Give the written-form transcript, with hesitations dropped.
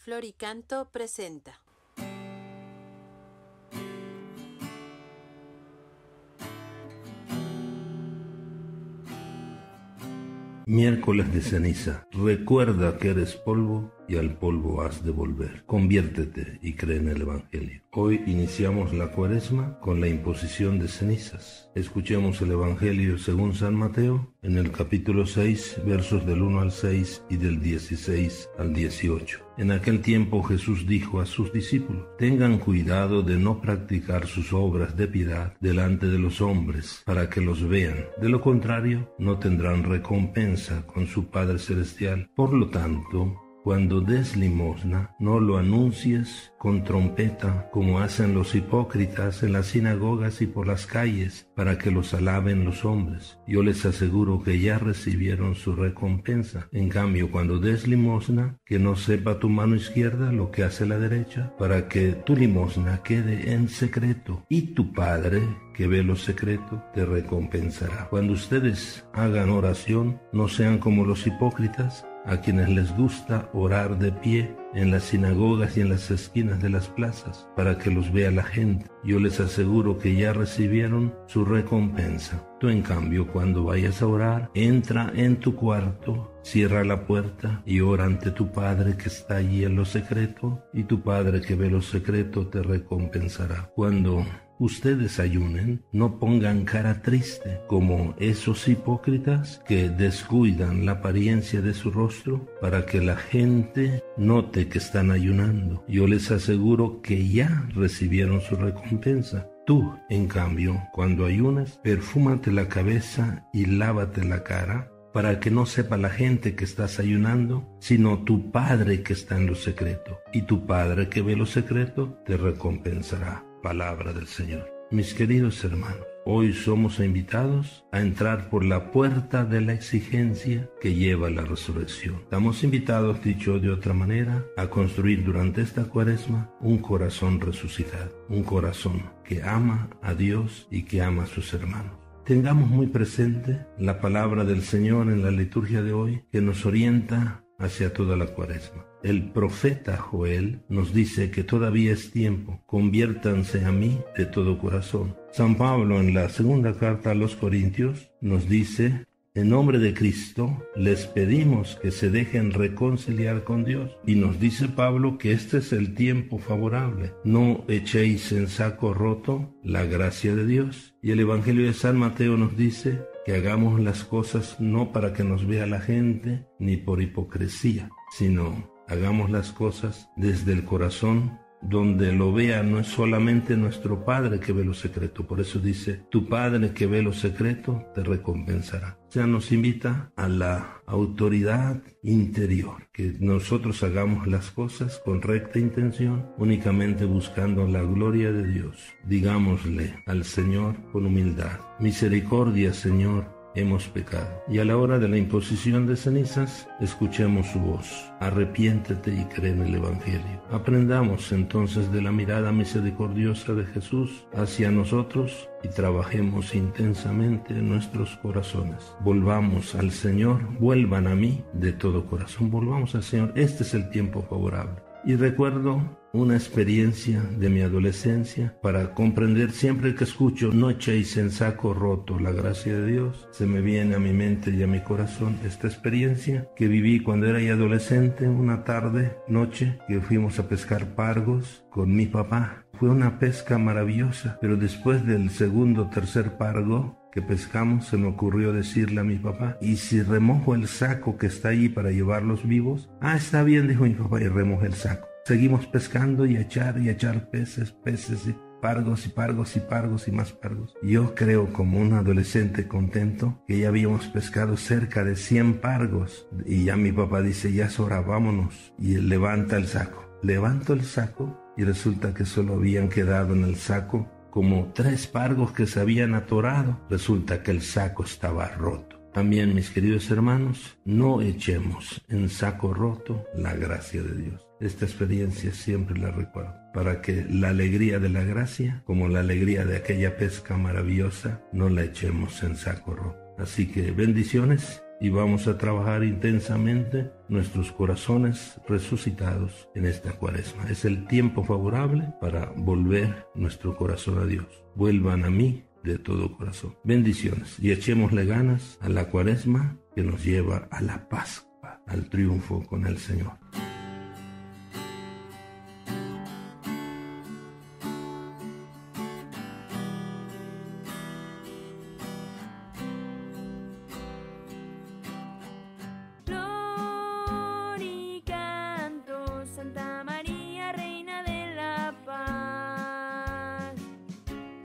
Floricanto presenta. Miércoles de ceniza. Recuerda que eres polvo y al polvo has de volver. Conviértete y cree en el Evangelio. Hoy iniciamos la Cuaresma con la imposición de cenizas. Escuchemos el Evangelio según San Mateo en el capítulo 6, versos del 1 al 6 y del 16 al 18. En aquel tiempo Jesús dijo a sus discípulos: tengan cuidado de no practicar sus obras de piedad delante de los hombres para que los vean. De lo contrario, no tendrán recompensa con su Padre Celestial. Por lo tanto, cuando des limosna, no lo anuncies con trompeta, como hacen los hipócritas en las sinagogas y por las calles, para que los alaben los hombres. Yo les aseguro que ya recibieron su recompensa. En cambio, cuando des limosna, que no sepa tu mano izquierda lo que hace la derecha, para que tu limosna quede en secreto, y tu Padre, que ve lo secreto, te recompensará. Cuando ustedes hagan oración, no sean como los hipócritas, a quienes les gusta orar de pie en las sinagogas y en las esquinas de las plazas, para que los vea la gente. Yo les aseguro que ya recibieron su recompensa. Tú, en cambio, cuando vayas a orar, entra en tu cuarto, cierra la puerta y ora ante tu Padre que está allí en lo secreto, y tu Padre que ve lo secreto te recompensará. Cuando ustedes ayunen, no pongan cara triste como esos hipócritas que descuidan la apariencia de su rostro para que la gente note que están ayunando. Yo les aseguro que ya recibieron su recompensa. Tú, en cambio, cuando ayunas, perfúmate la cabeza y lávate la cara, para que no sepa la gente que estás ayunando, sino tu Padre que está en lo secreto. Y tu Padre que ve lo secreto te recompensará. Palabra del Señor. Mis queridos hermanos, hoy somos invitados a entrar por la puerta de la exigencia que lleva a la resurrección. Estamos invitados, dicho de otra manera, a construir durante esta Cuaresma un corazón resucitado, un corazón que ama a Dios y que ama a sus hermanos. Tengamos muy presente la palabra del Señor en la liturgia de hoy, que nos orienta hacia toda la Cuaresma. El profeta Joel nos dice que todavía es tiempo, conviértanse a mí de todo corazón. San Pablo, en la segunda carta a los Corintios, nos dice: en nombre de Cristo les pedimos que se dejen reconciliar con Dios. Y nos dice Pablo que este es el tiempo favorable. No echéis en saco roto la gracia de Dios. Y el Evangelio de San Mateo nos dice que hagamos las cosas no para que nos vea la gente, ni por hipocresía, sino hagamos las cosas desde el corazón, donde lo vea no es solamente nuestro Padre que ve lo secreto. Por eso dice: tu Padre que ve lo secreto te recompensará. O sea, nos invita a la autoridad interior, que nosotros hagamos las cosas con recta intención, únicamente buscando la gloria de Dios. Digámosle al Señor con humildad: misericordia, Señor, hemos pecado. Y a la hora de la imposición de cenizas, escuchemos su voz: arrepiéntete y cree en el Evangelio. Aprendamos entonces de la mirada misericordiosa de Jesús hacia nosotros y trabajemos intensamente en nuestros corazones. Volvamos al Señor, vuelvan a mí de todo corazón, volvamos al Señor. Este es el tiempo favorable. Y recuerdo una experiencia de mi adolescencia para comprender siempre que escucho: no echéis en saco roto la gracia de Dios. Se me viene a mi mente y a mi corazón esta experiencia que viví cuando era ya adolescente, una noche, que fuimos a pescar pargos con mi papá. Fue una pesca maravillosa, pero después del segundo o tercer pargo que pescamos, se me ocurrió decirle a mi papá: ¿y si remojo el saco que está ahí para llevarlos vivos? Ah, está bien, dijo mi papá, y remojé el saco. Seguimos pescando y echar peces y pargos y más pargos. Yo creo, como un adolescente contento, que ya habíamos pescado cerca de 100 pargos. Y ya mi papá dice: ya es hora, vámonos. Y él levanta el saco. Levanto el saco y resulta que solo habían quedado en el saco como 3 pargos que se habían atorado. Resulta que el saco estaba roto. También, mis queridos hermanos, no echemos en saco roto la gracia de Dios. Esta experiencia siempre la recuerdo, para que la alegría de la gracia, como la alegría de aquella pesca maravillosa, no la echemos en saco roto. Así que bendiciones y vamos a trabajar intensamente nuestros corazones resucitados en esta Cuaresma. Es el tiempo favorable para volver nuestro corazón a Dios. Vuelvan a mí de todo corazón. Bendiciones y echémosle ganas a la Cuaresma que nos lleva a la Pascua, al triunfo con el Señor.